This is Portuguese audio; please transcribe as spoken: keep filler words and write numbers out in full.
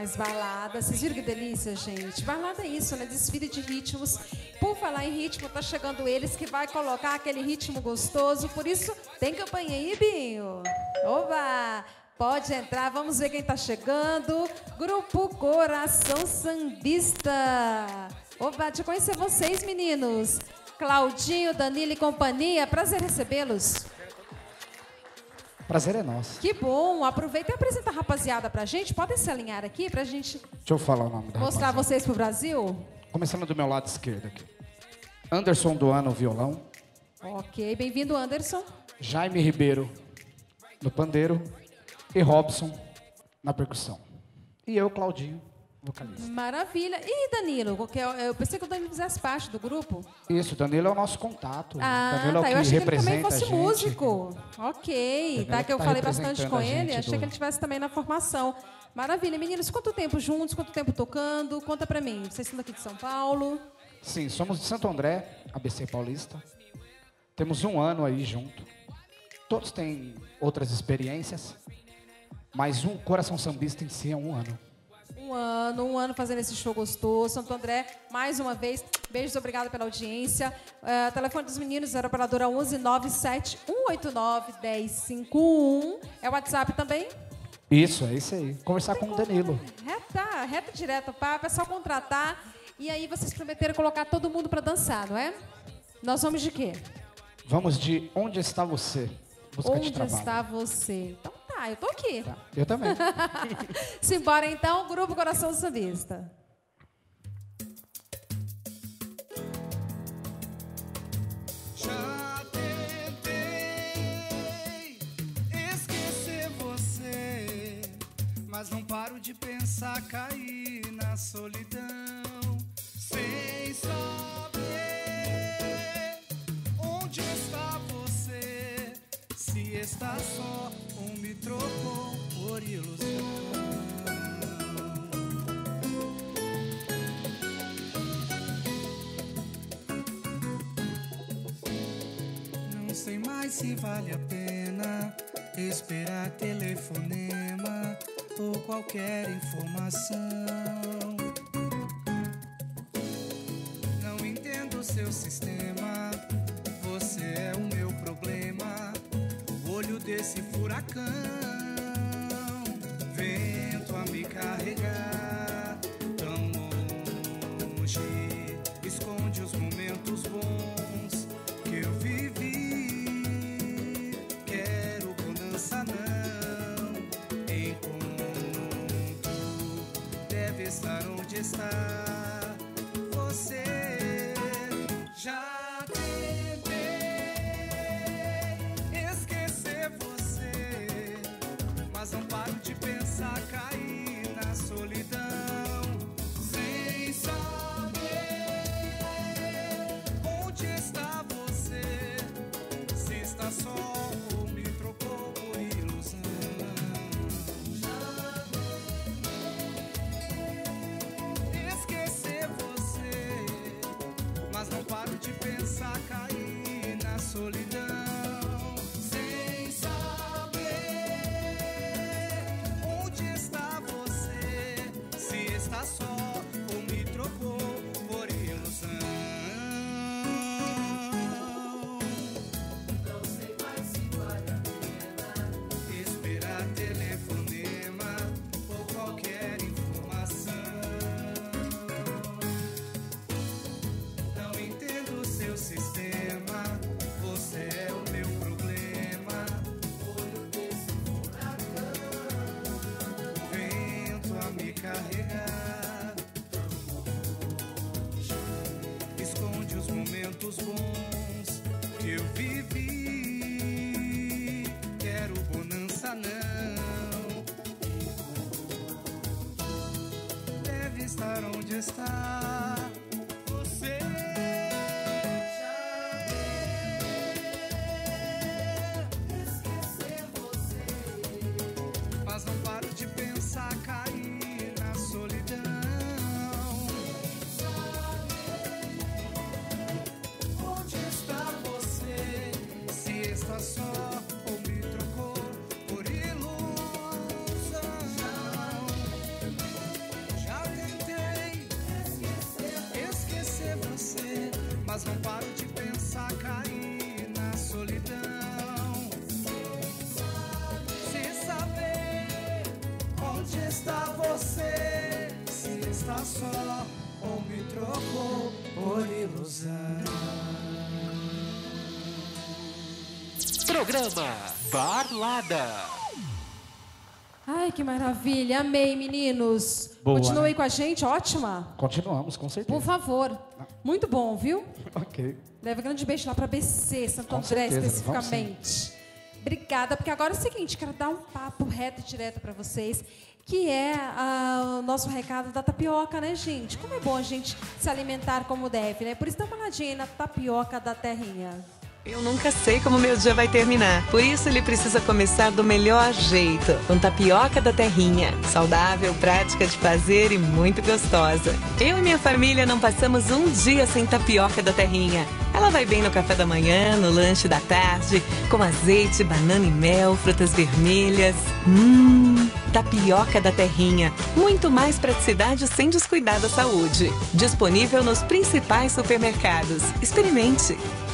mais balada. Vocês viram que delícia, gente? Balada é isso, né? Desfile de ritmos. Por falar em ritmo, tá chegando eles que vai colocar aquele ritmo gostoso. Por isso, tem campanha aí, Binho? Oba! Pode entrar, vamos ver quem tá chegando. Grupo Coração Sambista. Oba, deixa eu conhecer vocês, meninos. Claudinho, Danilo e companhia. Prazer recebê-los. Prazer é nosso. Que bom. Aproveita e apresenta a rapaziada pra gente. Podem se alinhar aqui pra gente... Deixa eu falar o nome da mostrar rapaziada. vocês pro Brasil. Começando do meu lado esquerdo aqui. Anderson Duano, violão. Ok, bem-vindo, Anderson. Jaime Ribeiro, no pandeiro. E Robson, na percussão. E eu, Claudinho, vocalista. Maravilha. E Danilo? Porque eu, eu pensei que o Danilo fizesse parte do grupo. Isso, Danilo é o nosso contato. Ah, Danilo é o tá. que Eu achei que ele também representa fosse a gente. músico. Ok, Danilo tá? Que eu tá falei bastante representando com a ele. gente Achei do- que ele estivesse também na formação. Maravilha. Meninos, quanto tempo juntos? Quanto tempo tocando? Conta pra mim. Vocês são daqui de São Paulo? Sim, somos de Santo André, A B C Paulista. Temos um ano aí junto. Todos têm outras experiências, mas um Coração Sambista em si é um ano. Um ano, um ano fazendo esse show gostoso. Santo André, mais uma vez, beijos, obrigada pela audiência. Uh, telefone dos meninos, zero operadora onze nove sete um oito nove um zero cinco um. É o WhatsApp também? Isso, é isso aí. Conversar com o Danilo. Reta, reta direto, papo, é só contratar. E aí vocês prometeram colocar todo mundo para dançar, não é? Nós vamos de quê? Vamos de Onde Está Você? Busca de Onde trabalho. está você? Então tá, eu tô aqui. Tá, eu também. Simbora então, Grupo Coração Sambista. Já tentei esquecer você, mas não paro de pensar cair na solidão, sem saber onde está você, se está só ou me trocou por ilusão. Não sei mais se vale a pena esperar telefonema ou qualquer informação. Não entendo o seu sistema, você é o meu problema, o olho desse furacão, vento a me carregar tão longe, esconde os momentos bons que eu vivi. Quero bonança não, encontro deve estar onde está você. Já tentei esquecer você, mas não paro de pensar cair na solidão, sem saber onde está você, se está só ou me trocou por ilusão. Esquecer você, mas não paro de pensar cair na solidão, sem saber onde está você, se está só ou me trocou por ilusão. Não sei mais se vale a pena esperar telefonema ou qualquer informação. Não entendo o seu sistema, você é o meu problema, olho desse furacão, vento a me carregar, esconde os momentos bons que eu vivi. Quero bonança não, deve estar onde está você. Esquecer você, mas não paro de pensar cair na solidão. Onde está você, se está só ou me trocou por ilusão? mas não paro de pensar, cair na solidão. Se saber onde está você, se está só ou me trocou por ilusão. Programa Parlada. Ai, que maravilha. Amei, meninos. Boa, Continue né? com a gente, ótima. Continuamos, com certeza. Por favor. Muito bom, viu? Ok. Leva um grande beijo lá para B C, Santo Com André, certeza, vamos especificamente. Obrigada, porque agora é o seguinte, quero dar um papo reto e direto para vocês, que é ah, o nosso recado da tapioca, né, gente? Como é bom a gente se alimentar como deve, né? Por isso dá uma olhadinha aí na tapioca da terrinha. Eu nunca sei como meu dia vai terminar. Por isso ele precisa começar do melhor jeito, com tapioca da terrinha. Saudável, prática de fazer e muito gostosa. Eu e minha família não passamos um dia sem tapioca da terrinha. Ela vai bem no café da manhã, no lanche da tarde, com azeite, banana e mel, frutas vermelhas. Hum, tapioca da terrinha. Muito mais praticidade sem descuidar da saúde. Disponível nos principais supermercados. Experimente!